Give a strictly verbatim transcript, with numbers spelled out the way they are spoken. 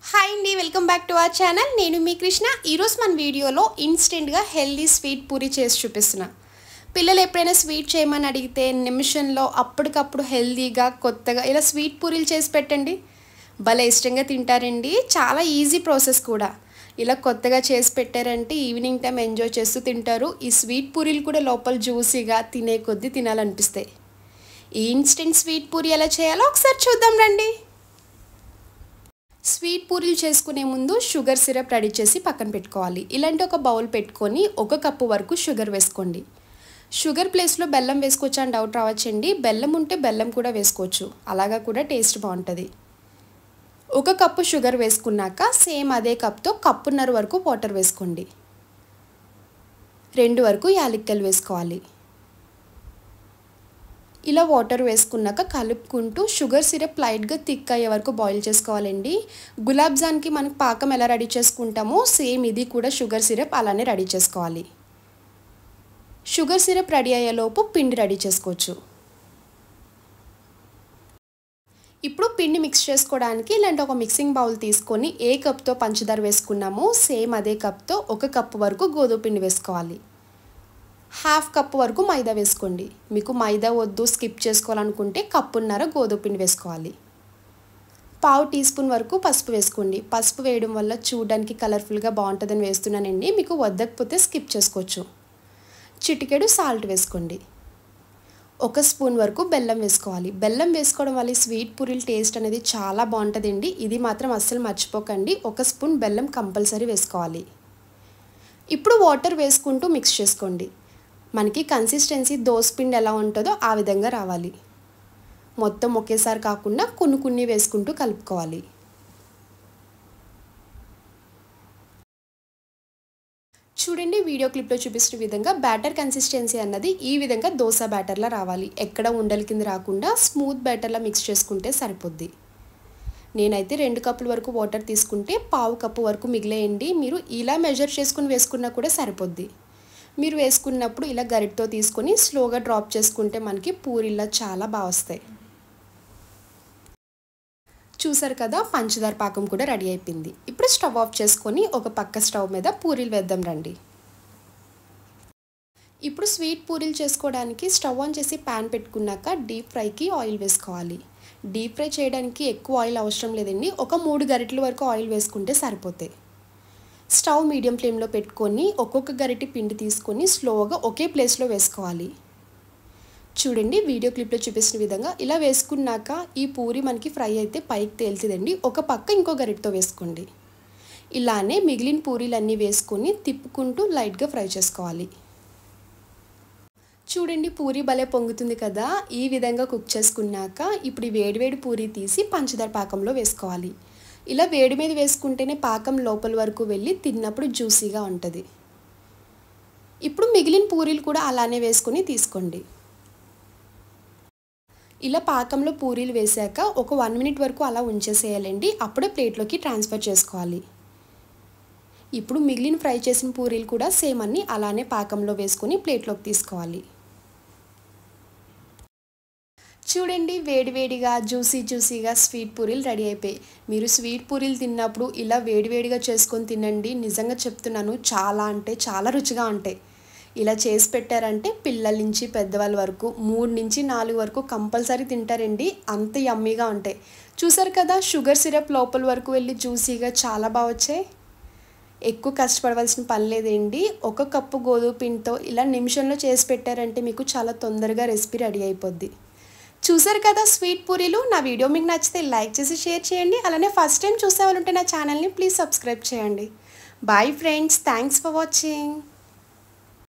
Hi అండి, welcome back to our channel. నేను మీ కృష్ణ. ఈరోజు మన వీడియోలో ఇన్స్టెంట్గా హెల్దీ స్వీట్ పూరి చేసి చూపిస్తున్నా. పిల్లలు ఎప్పుడైనా స్వీట్ చేయమని అడిగితే నిమిషంలో అప్పటికప్పుడు హెల్దీగా కొత్తగా ఇలా స్వీట్ పూరీలు చేసి పెట్టండి, భలే ఇష్టంగా తింటారండి. చాలా ఈజీ ప్రాసెస్ కూడా. ఇలా కొత్తగా చేసి పెట్టారంటే ఈవినింగ్ టైం ఎంజాయ్ చేస్తూ తింటారు. ఈ స్వీట్ పూరీలు కూడా లోపల జ్యూసీగా తినే కొద్దీ తినాలనిపిస్తాయి. ఈ ఇన్స్టెంట్ స్వీట్ పూరి ఎలా చేయాలో ఒకసారి చూద్దాం రండి. స్వీట్ పూరీలు చేసుకునే ముందు షుగర్ సిరప్ రెడీ చేసి పక్కన పెట్టుకోవాలి. ఇలాంటి ఒక బౌల్ పెట్టుకొని ఒక కప్పు వరకు షుగర్ వేసుకోండి. షుగర్ ప్లేస్లో బెల్లం వేసుకోవచ్చా అని డౌట్ రావచ్చండి. బెల్లం ఉంటే బెల్లం కూడా వేసుకోవచ్చు, అలాగా కూడా టేస్ట్ బాగుంటుంది. ఒక కప్పు షుగర్ వేసుకున్నాక సేమ్ అదే కప్తో కప్పున్నర వరకు వాటర్ వేసుకోండి. రెండు వరకు యాలక్కాయలు వేసుకోవాలి. ఇలా వాటర్ వేసుకున్నాక కలుపుకుంటూ షుగర్ సిరప్ లైట్గా థిక్ అయ్యే వరకు బాయిల్ చేసుకోవాలండి. గులాబ్ జామ్కి మనకు పాకం ఎలా రెడీ చేసుకుంటామో సేమ్ ఇది కూడా షుగర్ సిరప్ అలానే రెడీ చేసుకోవాలి. షుగర్ సిరప్ రెడీ అయ్యేలోపు పిండి రెడీ చేసుకోవచ్చు. ఇప్పుడు పిండి మిక్స్ చేసుకోవడానికి ఇలాంటి ఒక మిక్సింగ్ బౌల్ తీసుకొని ఏ కప్తో పంచదార వేసుకున్నామో సేమ్ అదే కప్తో ఒక కప్పు వరకు గోధుమ పిండి వేసుకోవాలి. హాఫ్ కప్పు వరకు మైదా వేసుకోండి. మీకు మైదా వద్దు, స్కిప్ చేసుకోవాలనుకుంటే కప్పున్నర గోధుమ పిండి వేసుకోవాలి. పావు టీ స్పూన్ వరకు పసుపు వేసుకోండి. పసుపు వేయడం వల్ల చూడడానికి కలర్ఫుల్గా బాగుంటుందని వేస్తున్నానండి. మీకు వద్దకపోతే స్కిప్ చేసుకోవచ్చు. చిటికెడు సాల్ట్ వేసుకోండి. ఒక స్పూన్ వరకు బెల్లం వేసుకోవాలి. బెల్లం వేసుకోవడం వల్ల స్వీట్ పూరీల టేస్ట్ అనేది చాలా బాగుంటుందండి. ఇది మాత్రం అస్సలు మర్చిపోకండి. ఒక స్పూన్ బెల్లం కంపల్సరీ వేసుకోవాలి. ఇప్పుడు వాటర్ వేసుకుంటూ మిక్స్ చేసుకోండి. మనకి కన్సిస్టెన్సీ దోసపిండి ఎలా ఉంటుందో ఆ విధంగా రావాలి. మొత్తం ఒకేసారి కాకుండా కొన్ని కొన్ని వేసుకుంటూ కలుపుకోవాలి. చూడండి, వీడియో క్లిప్లో చూపిస్తున్న విధంగా బ్యాటర్ కన్సిస్టెన్సీ అన్నది ఈ విధంగా దోశ బ్యాటర్లా రావాలి. ఎక్కడ ఉండల కింద రాకుండా స్మూత్ బ్యాటర్లా మిక్స్ చేసుకుంటే సరిపోద్ది. నేనైతే రెండు కప్పుల వరకు వాటర్ తీసుకుంటే పావు కప్పు వరకు మిగిలేయండి. మీరు ఇలా మెజర్ చేసుకుని వేసుకున్నా కూడా సరిపోద్ది. మీరు వేసుకున్నప్పుడు ఇలా గరిటతో తీసుకొని స్లోగా డ్రాప్ చేసుకుంటే మనకి పూరీలా చాలా బాగా వస్తాయి. చూసారు కదా, పంచదార పాకం కూడా రెడీ అయిపోయింది. ఇప్పుడు స్టవ్ ఆఫ్ చేసుకొని ఒక పక్క స్టవ్ మీద పూరీలు వేద్దాం రండి. ఇప్పుడు స్వీట్ పూరీలు చేసుకోవడానికి స్టవ్ ఆన్ చేసి ప్యాన్ పెట్టుకున్నాక డీప్ ఫ్రైకి ఆయిల్ వేసుకోవాలి. డీప్ ఫ్రై చేయడానికి ఎక్కువ ఆయిల్ అవసరం లేదండి. ఒక మూడు గరిటెల వరకు ఆయిల్ వేసుకుంటే సరిపోతాయి. స్టవ్ మీడియం ఫ్లేమ్లో పెట్టుకొని ఒక్కొక్క గరిటె పిండి తీసుకొని స్లోగా ఒకే ప్లేస్లో వేసుకోవాలి. చూడండి, వీడియో క్లిప్లో చూపిస్తున్న విధంగా ఇలా వేసుకున్నాక ఈ పూరి మనకి ఫ్రై అయితే పైకి తేలుతుందండి. ఒక పక్క ఇంకో గరిటెతో వేసుకోండి. ఇలానే మిగిలిన పూరీలన్నీ వేసుకొని తిప్పుకుంటూ లైట్గా ఫ్రై చేసుకోవాలి. చూడండి, పూరి భలే పొంగుతుంది కదా. ఈ విధంగా కుక్ చేసుకున్నాక ఇప్పుడు ఈ వేడివేడి పూరి తీసి పంచదార పాకంలో వేసుకోవాలి. ఇలా వేడి మీద వేసుకుంటేనే పాకం లోపల వరకు వెళ్ళి తిన్నప్పుడు జ్యూసీగా ఉంటుంది. ఇప్పుడు మిగిలిన పూరీలు కూడా అలానే వేసుకొని తీసుకోండి. ఇలా పాకంలో పూరీలు వేసాక ఒక వన్ మినిట్ వరకు అలా ఉంచేసేయాలండి. అప్పుడే ప్లేట్లోకి ట్రాన్స్ఫర్ చేసుకోవాలి. ఇప్పుడు మిగిలిన ఫ్రై చేసిన పూరీలు కూడా సేమ్ అన్ని అలానే పాకంలో వేసుకొని ప్లేట్లోకి తీసుకోవాలి. చూడండి, వేడివేడిగా జ్యూసీ జ్యూసీగా స్వీట్ పూరీలు రెడీ అయిపోయి. మీరు స్వీట్ పూరీలు తిన్నప్పుడు ఇలా వేడివేడిగా చేసుకొని తినండి. నిజంగా చెప్తున్నాను, చాలా అంటే చాలా రుచిగా ఉంటాయి. ఇలా చేసి పెట్టారంటే పిల్లల నుంచి పెద్దవాళ్ళ వరకు మూడు నుంచి నాలుగు వరకు కంపల్సరీ తింటారండి. అంత యమ్మీగా ఉంటాయి. చూసారు కదా, షుగర్ సిరప్ లోపల వరకు వెళ్ళి జ్యూసీగా చాలా బాగా వచ్చాయి. ఎక్కువ కష్టపడవలసిన పని లేదండి. ఒక కప్పు గోధుమ పిండితో ఇలా నిమిషంలో చేసి పెట్టారంటే మీకు చాలా తొందరగా రెసిపీ రెడీ అయిపోద్ది. చూసారు కదా స్వీట్ పూరీలు. నా వీడియో మీకు నచ్చితే లైక్ చేసి షేర్ చేయండి. అలానే ఫస్ట్ టైం చూసే వాళ్ళు ఉంటే నా ఛానల్ని ప్లీజ్ సబ్స్క్రైబ్ చేయండి. Bye friends, thanks for watching.